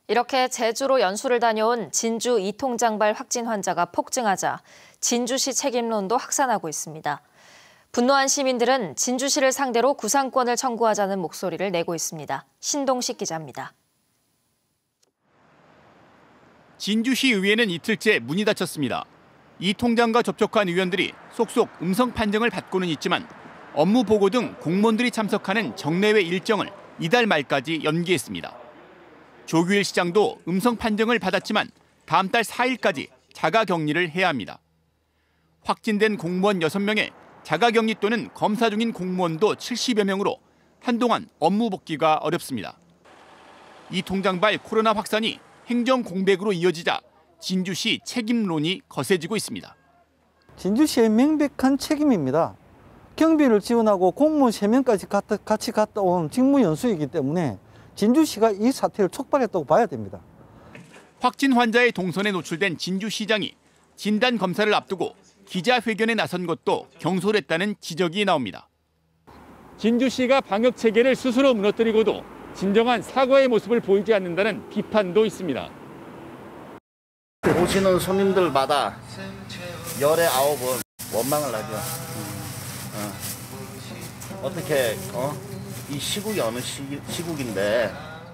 이렇게 제주로 연수를 다녀온 진주 이통장발 확진 환자가 폭증하자 진주시 책임론도 확산하고 있습니다. 분노한 시민들은 진주시를 상대로 구상권을 청구하자는 목소리를 내고 있습니다. 신동식 기자입니다. 진주시 의회는 이틀째 문이 닫혔습니다. 이 통장과 접촉한 의원들이 속속 음성 판정을 받고는 있지만 업무 보고 등 공무원들이 참석하는 정례회 일정을 이달 말까지 연기했습니다. 조규일 시장도 음성 판정을 받았지만 다음 달 4일까지 자가격리를 해야 합니다. 확진된 공무원 6명에 자가격리 또는 검사 중인 공무원도 70여 명으로 한동안 업무 복귀가 어렵습니다. 이 통장발 코로나 확산이 행정 공백으로 이어지자 진주시 책임론이 거세지고 있습니다. 진주시의 명백한 책임입니다. 경비를 지원하고 공무원 3명까지 같이 갔다 온 직무연수이기 때문에 진주시가 이 사태를 촉발했다고 봐야 됩니다. 확진 환자의 동선에 노출된 진주시장이 진단 검사를 앞두고 기자회견에 나선 것도 경솔했다는 지적이 나옵니다. 진주시가 방역 체계를 스스로 무너뜨리고도 진정한 사과의 모습을 보이지 않는다는 비판도 있습니다. 오시는 손님들마다 열에 9번 원망을 하죠. 어떻게 이 시국이 어느 시국인데.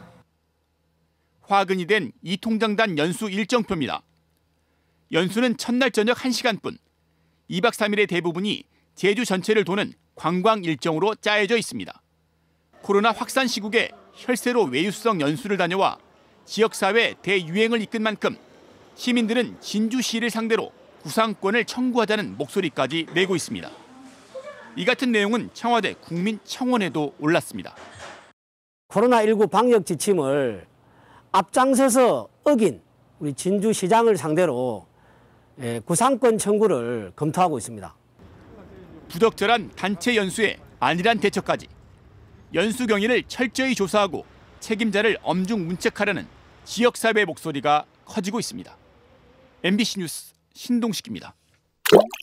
화근이 된 이 통장단 연수 일정표입니다. 연수는 첫날 저녁 1시간뿐. 2박 3일의 대부분이 제주 전체를 도는 관광 일정으로 짜여져 있습니다. 코로나 확산 시국에 혈세로 외유성 연수를 다녀와 지역사회 대유행을 이끈 만큼 시민들은 진주시를 상대로 구상권을 청구하자는 목소리까지 내고 있습니다. 이 같은 내용은 청와대 국민청원에도 올랐습니다. 코로나19 방역 지침을 앞장서서 어긴 우리 진주시장을 상대로 구상권 청구를 검토하고 있습니다. 부적절한 단체 연수에 안일한 대처까지 연수 경위를 철저히 조사하고 책임자를 엄중 문책하려는 지역사회의 목소리가 커지고 있습니다. MBC 뉴스 신동식입니다.